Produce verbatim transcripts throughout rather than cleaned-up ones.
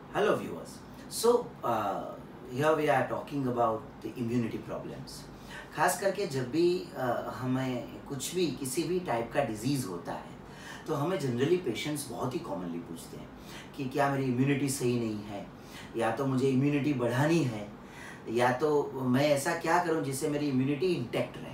Hello viewers. So uh, here we are talking about the immunity problems. खास करके जब भी uh, हमें कुछ भी किसी भी टाइप का डिजीज़ होता है तो हमें जनरली पेशेंट्स बहुत ही कॉमनली पूछते हैं कि क्या मेरी इम्यूनिटी सही नहीं है, या तो मुझे इम्यूनिटी बढ़ानी है, या तो मैं ऐसा क्या करूं जिससे मेरी इम्यूनिटी इंटैक्ट रहे.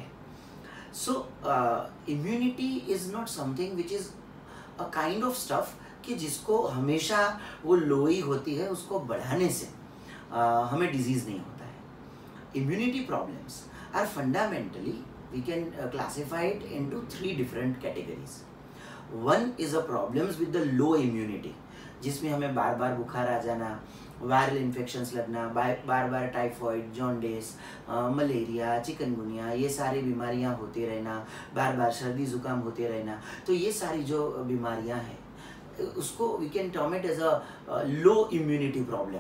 So immunity is not something which is a kind of stuff कि जिसको हमेशा वो लो ही होती है, उसको बढ़ाने से uh, हमें डिजीज़ नहीं होता है. Immunity problems are fundamentally we can classify it into three different categories. One is a problems with the low immunity, जिसमें हमें बार बार बुखार आ जाना, वायरल इन्फेक्शंस लगना, बार बार टाइफॉइड, जॉन्डिस, मलेरिया, चिकनगुनिया, ये सारी बीमारियां होते रहना, बार बार सर्दी जुकाम होते रहना. तो ये सारी जो बीमारियां हैं उसको we can term it as a uh, low immunity problem.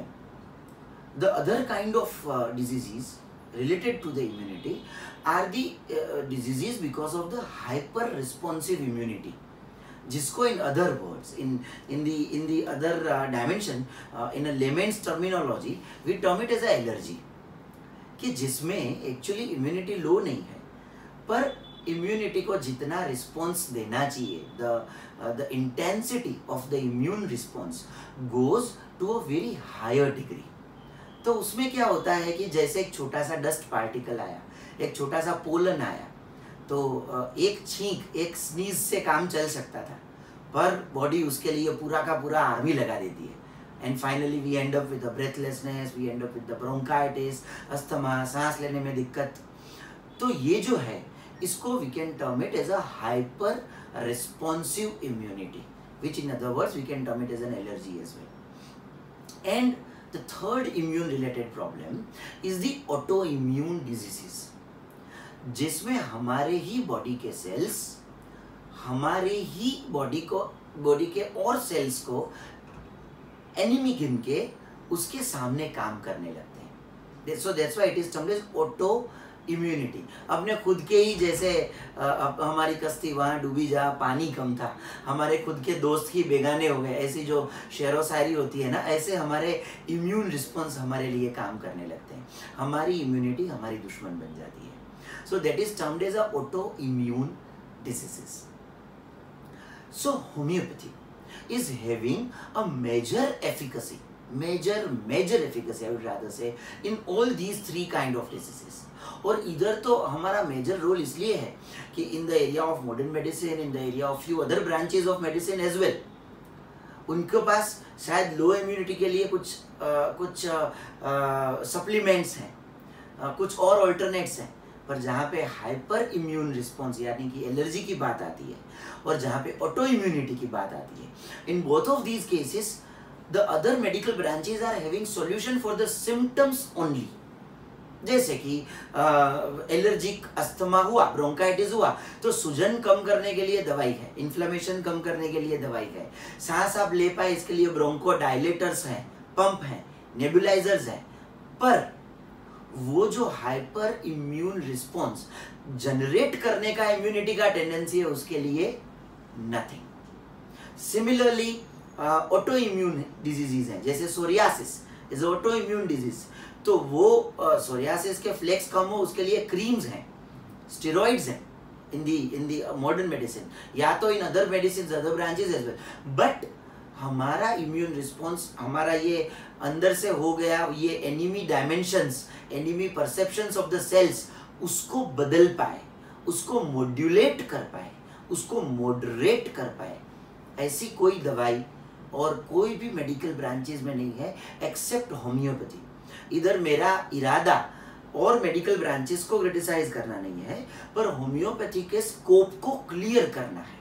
The other kind of uh, diseases related to the immunity are the uh, diseases because of the hyper responsive immunity, जिसको in other words in in the in the other uh, dimension uh, in a layman's terminology we term it as a allergy, कि जिसमें actually immunity low नहीं है पर immunity को जितना response देना चाहिए, the the intensity of the immune response goes to a very higher degree. तो उसमें क्या होता है कि जैसे एक छोटा सा डस्ट पार्टिकल आया, एक छोटा सा पोलन आया, तो एक छींक, एक स्नीज से काम चल सकता था, पर बॉडी उसके लिए पूरा का पूरा आर्मी लगा देती है. And finally we end up with the breathlessness, we end up with the bronchitis, asthma, सांस लेने में दिक्कत. तो ये जो है इसको we can term it as a hyper responsive immunity, which in other words we can term it as an allergy as well. And the third immune related problem is the autoimmune diseases, जिसमें हमारे ही body के sales हमारे ही body को body के और sales को enemy गिन के उसके सामने काम करने लगते हैं. So that's why it is termed as auto immunity. अपने खुद के ही जैसे आ, हमारी कश्ती वहाँ डूबी जा, पानी कम था, हमारे खुद के दोस्त ही बेगाने हो गए, ऐसी जो शेरो शायरी होती है ना, ऐसे हमारे इम्यून रिस्पॉन्स हमारे लिए काम करने लगते हैं. हमारी इम्यूनिटी हमारी दुश्मन बन जाती है. So that is termed as a auto immune diseases. So homeopathy is having a major efficacy, major major efficacy I would rather say in all these three kind of diseases. और इधर तो हमारा major role इसलिए है कि in the area of modern medicine, in the area of few other branches of medicine as well, उनके पास शायद लो इम्यूनिटी के लिए कुछ आ, कुछ सप्लीमेंट्स हैं, आ, कुछ और ऑल्टरनेट्स हैं, पर जहाँ पे हाइपर इम्यून रिस्पॉन्स यानी कि एलर्जी की बात आती है और जहाँ पे ऑटो इम्यूनिटी की बात आती है, in both of these cases the other medical branches are having solution for the symptoms only. जैसे कि एलर्जिक अस्थमा हुआ, ब्रोंकाइटिस हुआ, तो सूजन कम करने के लिए दवाई है, इन्फ्लेमेशन कम करने के लिए दवाई है, सांस आप ले पाए इसके लिए ब्रोंको डायलेटर्स हैं, पंप हैं, नेबुलाइजर्स हैं. पर वो जो हाइपर इम्यून रिस्पॉन्स जनरेट करने का इम्यूनिटी का टेंडेंसी है उसके लिए nothing. Similarly auto immune diseases हैं, जैसे psoriasis is auto immune disease, तो वो सोरियासिस uh, के फ्लेक्स कम हो उसके लिए क्रीम्स हैं, स्टेरॉइड्स हैं इन दी इन दी मॉडर्न मेडिसिन, या तो in other medicine other branches as well. But हमारा इम्यून रिस्पॉन्स, हमारा ये अंदर से हो गया ये enemy dimensions, enemy perceptions of the cells, उसको बदल पाए, उसको मॉड्यूलेट कर पाए, उसको मॉडरेट कर पाए, ऐसी कोई दवाई और कोई भी मेडिकल ब्रांचेस में नहीं है एक्सेप्ट होम्योपैथी. इधर मेरा इरादा और मेडिकल ब्रांचेस को क्रिटिसाइज करना नहीं है, पर होम्योपैथी के स्कोप को क्लियर करना है.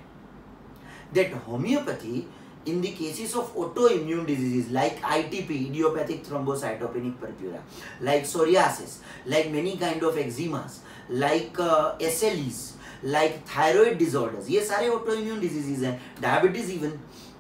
That homeopathy in the cases of autoimmune diseases like I T P, idiopathic thrombocytopenic purpura, like psoriasis, like many kind of eczemas, like uh, S L Es, like thyroid disorders, ये सारे autoimmune diseases हैं, diabetes even.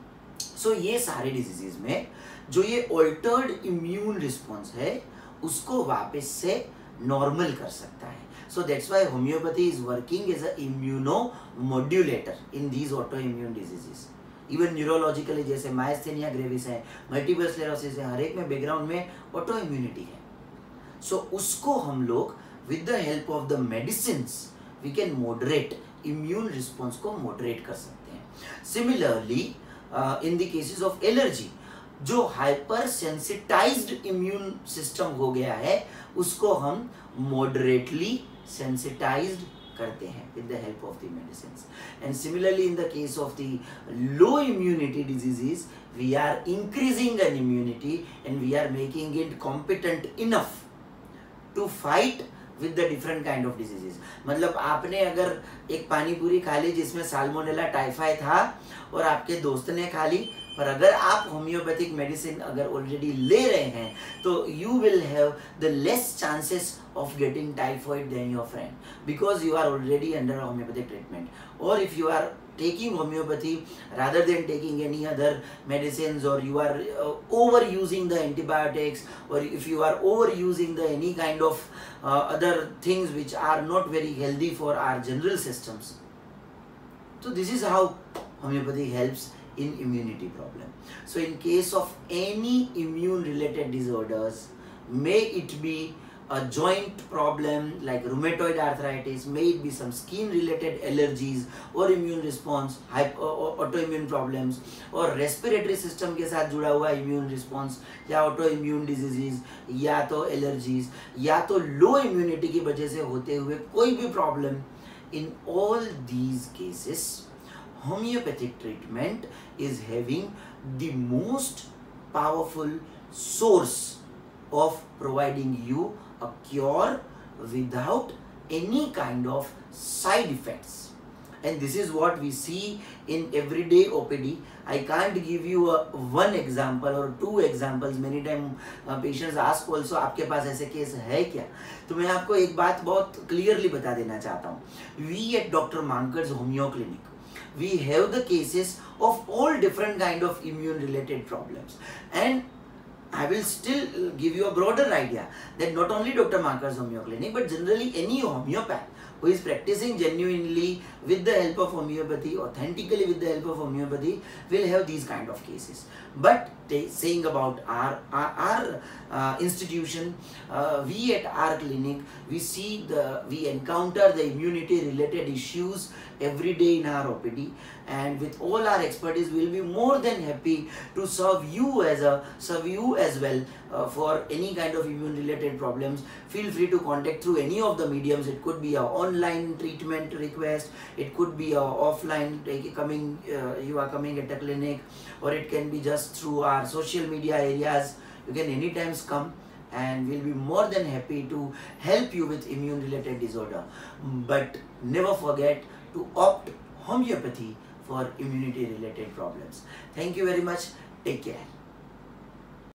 So ये सारे diseases में जो ये altered immune response है उसको वापस से normal कर सकता है. So that's why homeopathy is working as a immunomodulator in these autoimmune diseases. Even neurologically जैसे माइस्थेनिया ग्रेविस है, मल्टीपल स्क्लेरोसिस है, हर एक में बैकग्राउंड में ऑटो इम्यूनिटी है. सो so, उसको हम लोग with the help of the medicines we can moderate, immune response को मॉडरेट कर सकते हैं. Similarly in the cases of allergy, जो हाइपर सेंसिटाइज्ड इम्यून सिस्टम हो गया है उसको हम मॉडरेटली सेंसिटाइज्ड करते हैं with the help of the medicines. And similarly in the case of the low immunity diseases, we are increasing an immunity and we are making it competent enough to fight with the different kind of diseases. मतलब आपने अगर एक पानी पूरी खा ली जिसमें salmonella typhoid था और आपके दोस्त ने खा ली, पर अगर आप होम्योपैथिक मेडिसिन अगर ऑलरेडी ले रहे हैं तो you will have the less chances of getting typhoid than your friend, because you are already under homeopathic treatment. Or if you are taking homeopathy rather than taking any other medicines, or you are uh, overusing the antibiotics, or if you are overusing the any kind of uh, other things which are not very healthy for our general systems. So this is how homeopathy helps in immunity problem. So in case of any immune related disorders, may it be a joint problem like rheumatoid arthritis, may it be some skin related allergies or immune response, hypo, autoimmune problems, or respiratory system के साथ जुड़ा हुआ immune response, या autoimmune diseases, या तो allergies, या तो low immunity की वजह से होते हुए कोई भी problem, in all these cases homeopathic treatment is having the most powerful source of providing you a cure without any kind of side effects. And this is what we see in everyday O P D. I can't give you a one example or two examples. Many times uh, patients ask also, आपके पास ऐसे case है क्या? तो मैं आपको एक बात बहुत clearly बता देना चाहता हूँ. We at Doctor Mankads Homeoclinic, we have the cases of all different kind of immune related problems, and I will still give you a broader idea that not only Doctor Mankads Homeoclinic, but generally any homeopath who is practicing genuinely with the help of homeopathy, authentically with the help of homeopathy, will have these kind of cases. But saying about our our, our uh, institution, uh, we at our clinic, we see the we encounter the immunity related issues every day in our O P D, and with all our expertise, we will be more than happy to serve you as a serve you as well uh, for any kind of immune related problems. Feel free to contact through any of the mediums. It could be a online treatment request, it could be a offline like coming uh, you are coming at the clinic, or it can be just through our social media areas. You can anytime come, and we'll be more than happy to help you with immune related disorder. But never forget to opt homeopathy for immunity related problems. Thank you very much. Take care.